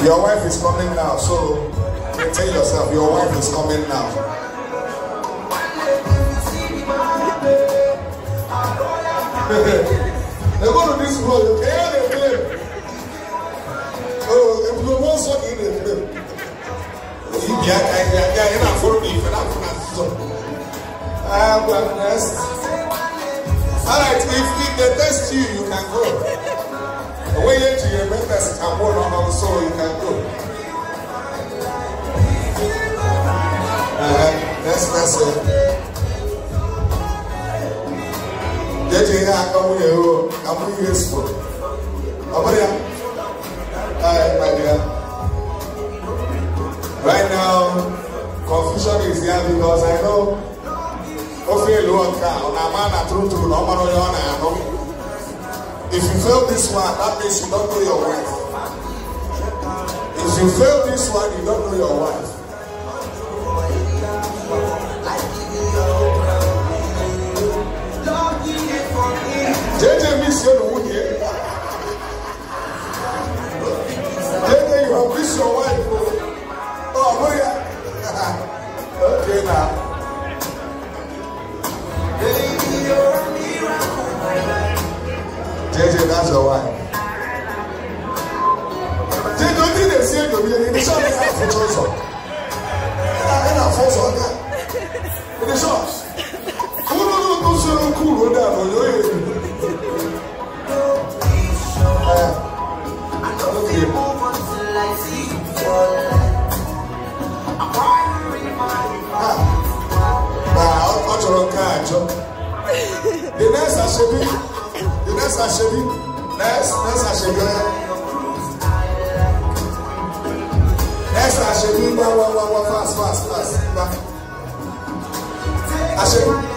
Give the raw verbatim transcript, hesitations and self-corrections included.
Your wife is coming now, so tell yourself your wife is coming now. They go to this road, you can't hear them. Oh, if you want something, you can. You can't get enough for me, for that. I'm next. Alright, if, if they test you, you can go. When you to your members and more on also, you can go. Uh, that's that's it. Getting out of here, I'm useful. Over there. Alright, my dear. Right now, confusion is here because I know. If you fail this one, that means you don't know your wife. If you fail this one, you don't know your wife. J J miss you the wood here. J J, you have missed your wife. Oh, where? Okay now. J J, that's your wife. J J, don't think they say to me, in the shop, I have to choose her. I have to choose her. In the shop. Who don't know so cool with that for you? The next I should be, the next I should be, next, next I should be, next I should be, fast, fast, fast, fast. I should be.